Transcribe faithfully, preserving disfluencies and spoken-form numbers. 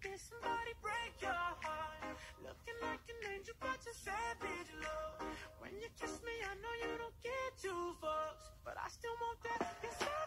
did somebody break your heart? Looking like an angel, but you're savage, love. When you kiss me, I know you don't get two fucks, but I still want that inside.